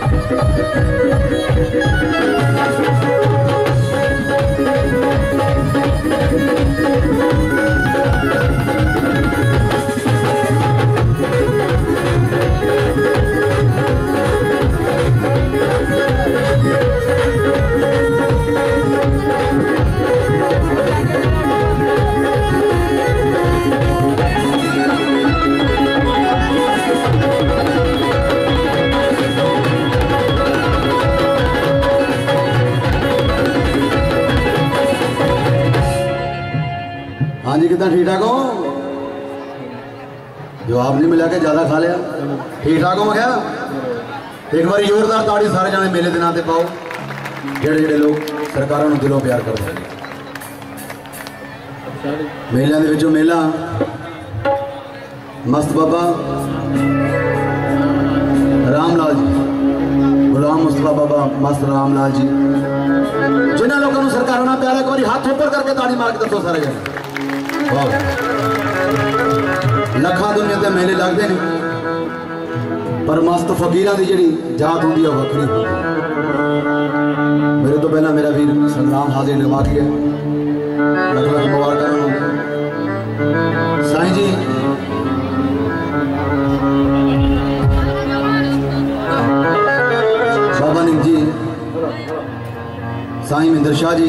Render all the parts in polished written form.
हाँ जी, कितना ठीक ठाक हो? जवाब नहीं मिला के ज्यादा खा लिया। ठीक ठाक हो? मैं क्या एक बार जोरदार ताड़ी सारे जाने मेले के नाम से पाओ जेड़े जेड़े लोग सरकारों को दिलों प्यार करते हैं। मेलों के विचों मेला मस्त बाबा रामलाल जी, गुलाम मुस्तफा बाबा मस्त रामलाल जी, जिन्होंने लोगों को सरकारों ने प्यार, एक बार हाथ ऊपर करके ताड़ी मार के दसो सारे जने। लखा दुनिया के मेले लगते हैं, पर मस्त फकीर की जी जात होंगी है वक्री होती। मेरे तो पहला मेरा वीर संग्राम हाजिर लगा के लख लख मुबारक साईं जी। बाबा निक जी, साईं मिंदर शाह जी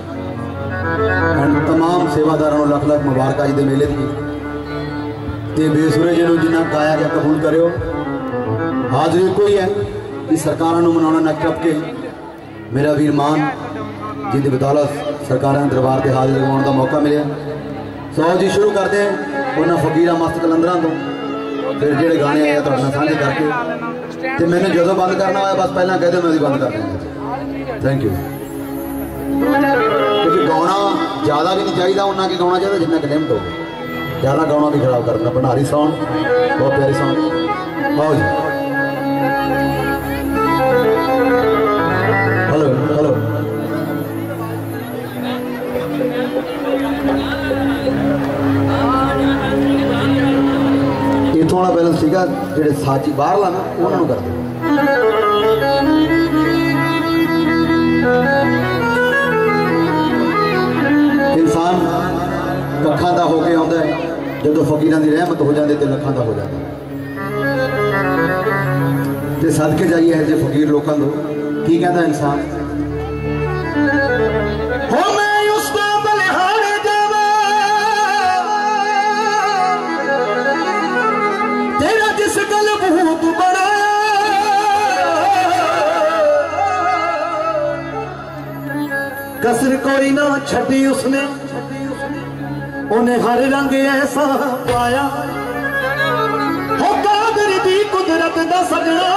तमाम सेवादारों लख लख मुबारक अज के मेले की। बेसुरे जिन्होंने जिन्ना गाया गया कबूल करो। हाजरी कोई है कि सरकारों को मनाना न टप के मेरा वीर मान जिंद बदौलत सरकार दरबार से हाजिर लगाने का मौका मिले। सौ जी शुरू करते हैं उन्होंने फकीर मस्त कलंदर तो फिर जोड़े गाने आए तो साझे करके तो मैंने जो बंद करना होया बस पहला कहते मैं बंद कर देंगे। Thank you. क्योंकि गाना ज़्यादा भी नहीं चाहिए, उन्ना की गाना चाहिए जितना कि लिमिट हो। ज़्यादा गाना भी खराब करना। भंडारी सॉन्ग बहुत प्यारी सॉन्ग। आओ जी, हेलो हेलो। इतों वाला बैलेंस ठीक है, जो साची बाहर ला ना उन्होंने कर दो। इंसान लखा का होके आता है, जो फकीर की रहमत हो जाती तो लखा का हो जाता। तो सदके जाइए है जो फकीर लोगों को की कहता इंसान हो मैं उसको बलिहारे जावा तेरा जिस गल भूत बड़ा कसर कोई ना छड़ी उसने, उन्हें हर रंग ऐसा पाया हो कादर दी कुदरत दा सजना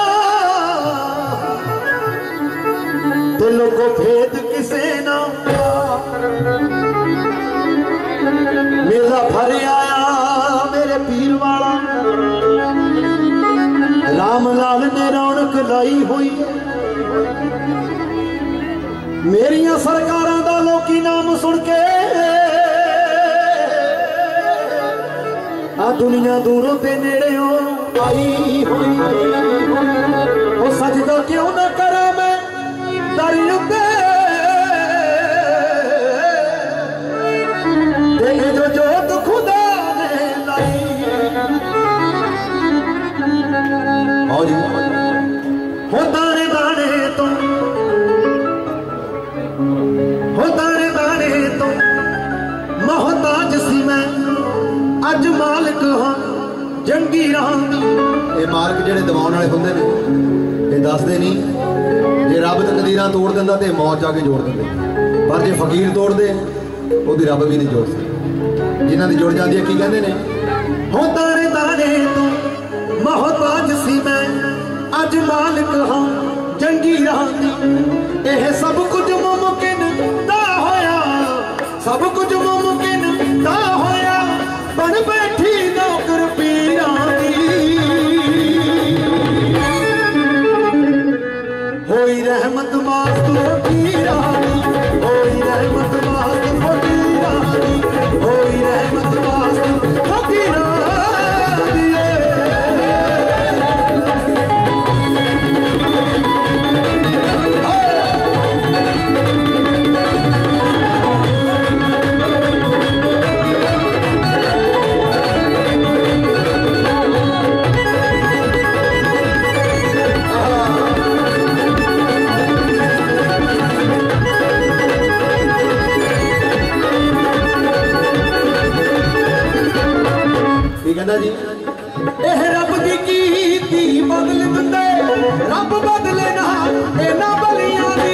दिलों को भेद किसे ना। मेरा भर आया मेरे पीर वाला राम लाल ने रौनक लाई हुई। मेरिया सरकारां दा लोकी नाम सुन के आ दुनिया दूरों ते नेड़े हो आई हुई। वो सजदा क्यों ना करा मैं दर उत्ते देखे जो जोत खुदा ने लाई। आओ जी, हो दाने दाने तो मोहताज सी मैं अज मालिक हाँ जंगी राह। ये मार्ग जेडे दबाने वाले होंगे ने ये दसते नहीं, जे रब तकदीरां तोड़ दिंदा ते मौत जाके जोड़ दिंदे, पर जे फकीर तोड़ दे ओदी रब भी नहीं जोड़ सकता। जिन्हां दी जुड़ जाती है की कहंदे ने हो तारे तारे तो मोहताज सी मैं अज मालिक हाँ जंगी राह। यह सब कुछ मुमकिन दा होया, सब कुछ मुमकिन दा होया बन बैठी नौकर पीरां दी। होई रहमत मास्त फकीरां दी, होई रहमत मास्त फकीरां दी, होई रहमत मास्त फकीरां दी। की कहना जी एह रब दी कीती बदल दिंदे रब बदले ना इना बलियां दी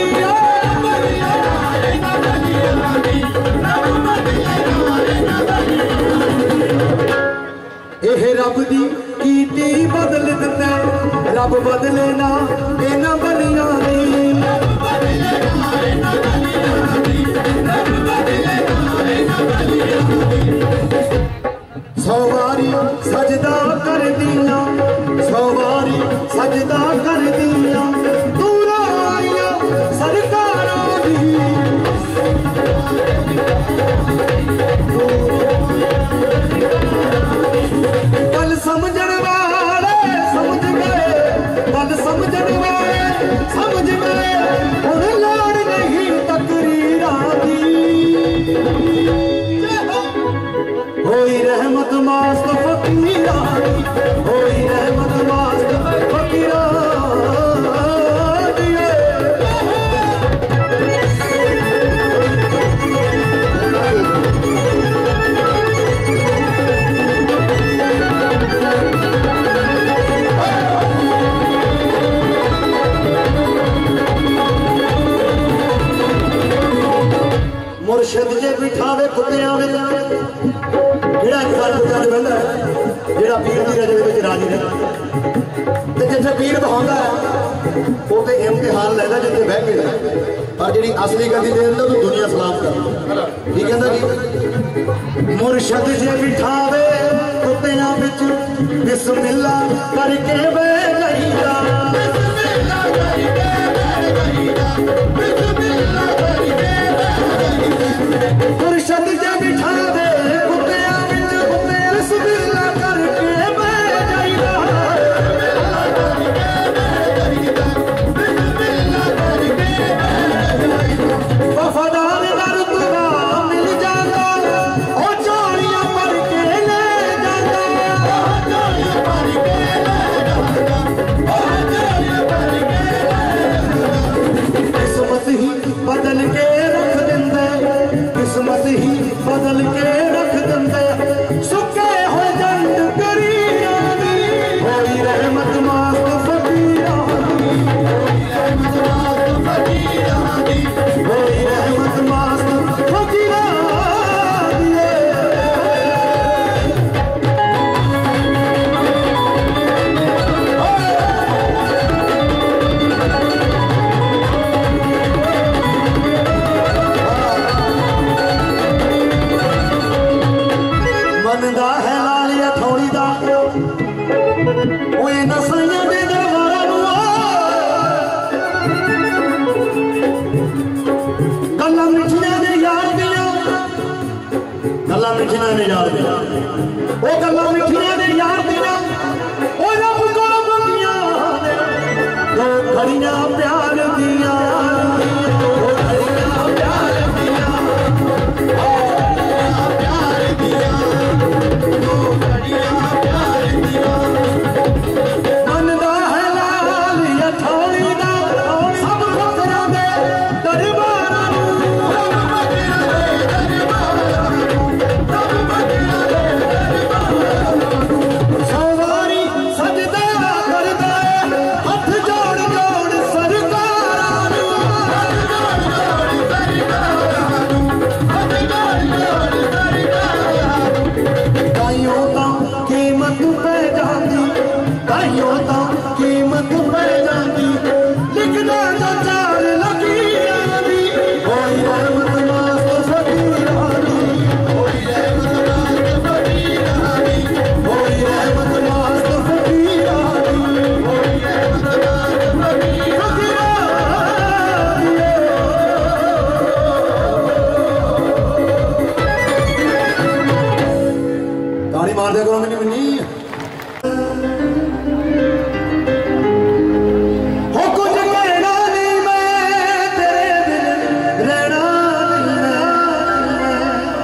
एह रब दी कीती बदल दिंदे रब बदले ना इना बलियां दी सौ बारी सजदा कर दिया सौ बारी सजदा कर दिया दूर आइया सरकारां दी गल समझण वाले समझ गए गल समझण वाले समझ गए हुण लोड़ नहीं तकरीरां दी होई रहमत मास्त फकीरा होई रहमत मास्त फकीरा मुर्शद जे बिठावे कुत्तियां विच जेड़ा इंसान कुत्तियां विच बहिंदा है जेड़ा पीर दी रजे विच राजी रहंदा ते जिथे पीर बहांदा है उत्थे इम्तिहान लैंदा जिथे बह के पर जेड़ी असली गद्दी दे दिंदा ओनू दुनिया सलाम कर की कहंदा जी मुर्शद जे बिठावे कुत्तियां विच बिस्मिल्लाह करके बह जाईदा बिस्मिल्लाह करके बह जाईदा बिस्मिल्लाह करके मुर्शद जे बिठावे कुत्तियां विच बिस्मिल्लाह करके बह जाईदा वफादार दर दुआ मिल जाता ओ चोरियां भर के ले जाता चोरियां भर के ले जाता चोरियां भर के ले जाता किस्मत ही बदल के रख दिंदे किस्मत ही बदल के रख दिंदे सुके हो जंड करीया दी होई रहमत मास्त फकीरा दी होई रहमत मास्त फकीरा मनदा है लालिया थोड़ी दा ओए नसलियां दे दरबारां नूं गल्लां मिठियां दे यार दियां गल्लां मिठियां दे यार दियां ओ गल्लां मिठियां दे यार दियां ओ रब कोल मंगियां दो घड़ियां प्यार दियां ओ घड़ियां प्यार दियां ओ प्यार दियां मनदा है लालिया थोड़ी दा सब फकरां दे दरबारां सौ वारी सजदा करदा हथ जोड़ जोड़ सरकारां ताइयों तां कीमत पै जांदी ताइयों तां कीमत पै जांदी लिखदा तो चार लकीरां दी होई रहमत मास्त फकीरां दी होई रहमत मास्त फकीरां दी होई रहमत मास्त फकीरां दी होई रहमत मास्त फकीरां ताड़ी मार दे करो मैंने मनी हो कुछ कहना नहीं मैं तेरे बिन रहना नहीं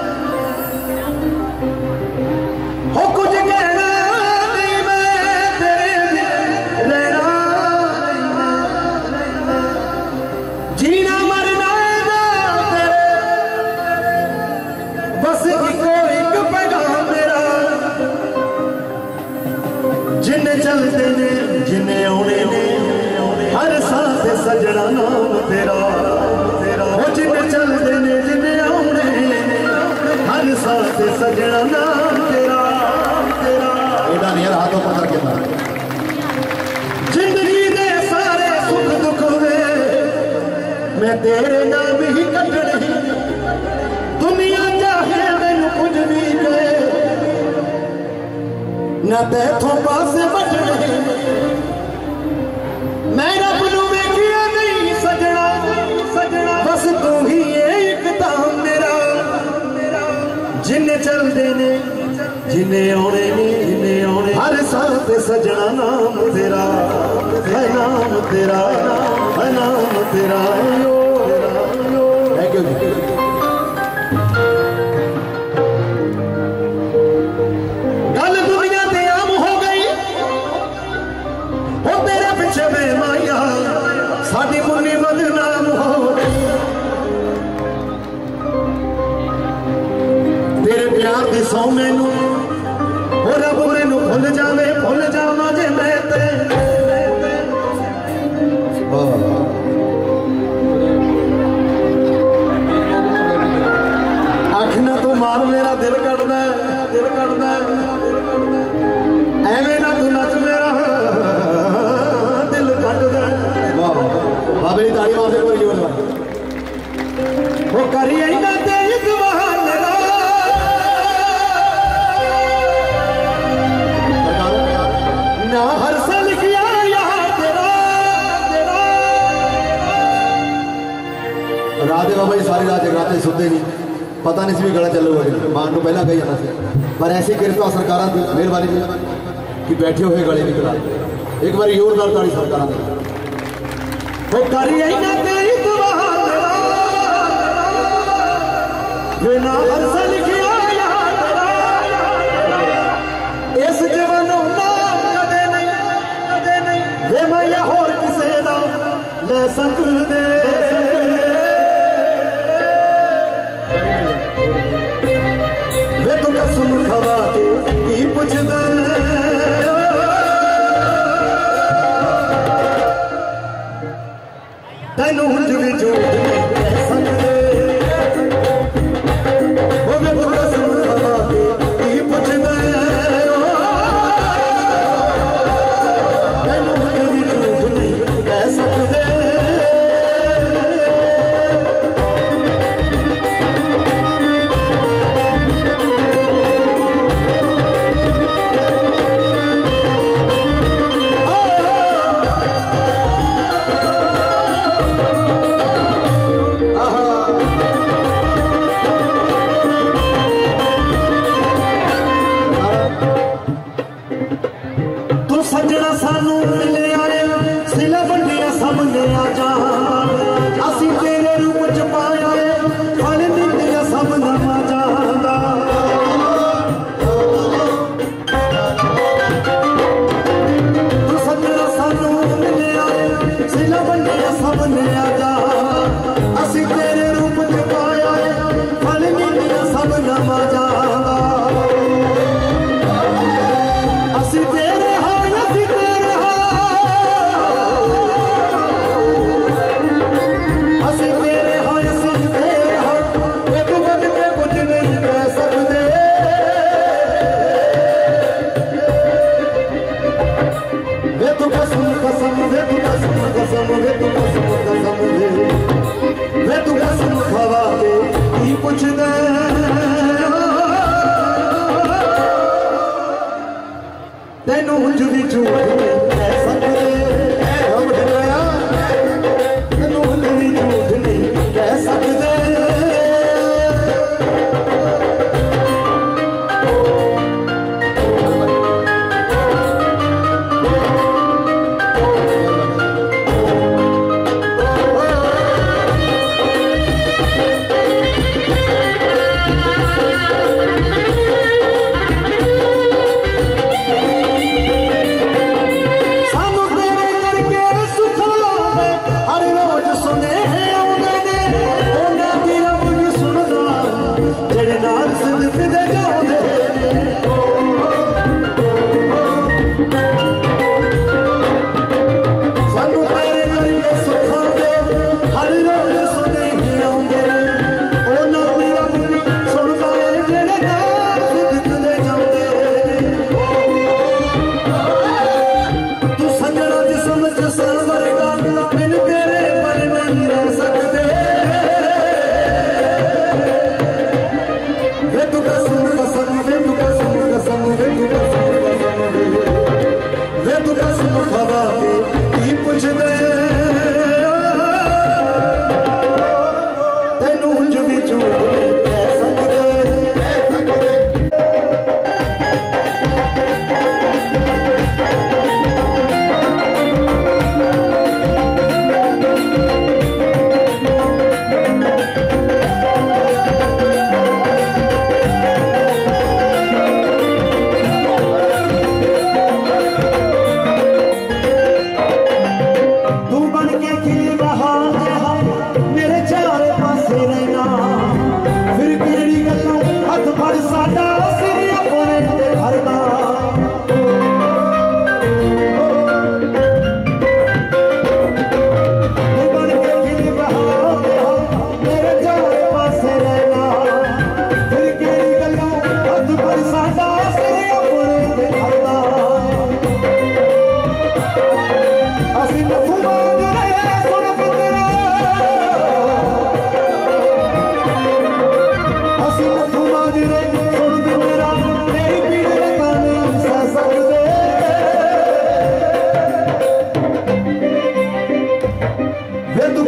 हो कुछ कहना नहीं मैं तेरे बिन रहना नहीं जीना मरना तेरे बस इको एक पैगाम मेरा से सजना नाम तेरा तेरा एदा नहीं यार हाथों पकड़ के मार जिंदगी दे सारे सुख दुख वे मैं तेरे नाम ही कटने दुनिया चाहे मैनू कुछ भी कहे ना तेथों पासे बचने मैं रब नू वेखिया नहीं सजना सजना बस तू ही एक ताम मेरा जिन्ने चलदे ने जिन्ने आने हर साल पे सजना नाम तेरा है नाम तेरा है नाम तेरा थैंक यू गल दुनिया ते आम हो गई हो तेरे पीछे वे माया साडी मुन्नी बदनाम हो गई तेरे प्यार दी सौ मैनू हो रब मैनू भुल जावा जे मैं ते आखना तू मार मेरा दिल कटदा एवें ना तू नच मेरा दिल कटदा बाबे दी ताड़ी मारदे कोई जोर वो करी इंदा तेज बहाने ना हर साल किया यार तेरा राधे बाबा जी सारी रात जगराते सुनते नहीं पता नहीं भी गला चलूगा मान को पहला कही जाना से पर ऐसी कृपा सरकार की मेहरबानी कि बैठे हुए गले भी करा एक बार जोरदार ताड़ी सरकार वो करी ना तेरी ना हर साल किया यार तेरा इस जवानों कदे नहीं वे मैं होर किसे दा ले सकदे वे तो कसम खवा के की पुछदा तैनू हुंज भी झूठ नहीं कह सकदे वो वे तो कसम खवा के की पुछदा तैनू हुंज भी झूठ नहीं कह सकदे सजना सानू मिले आए सिला बंडिया सामने आ जा असी तेरे रूप च पाया फल निंदिया सब नमा जांदा तू सजना सानू मिले आए सिला बंडिया सामने आ जा असी तेरे रूप च पाया फल निंदिया सब नमा जांदा असी तेरे तेनू हुंज भी झूठ नहीं कह सकदे तेनू हुंज भी झूठ नहीं कह सकदे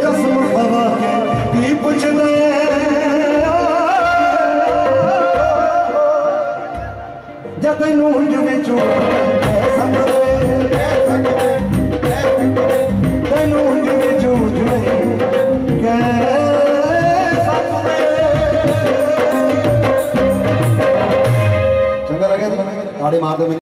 कसम खवा के की पुछदे जब तैनू हुंज विचों तैनू हुंज विचों चंगा लगे ताड़ी मार दो।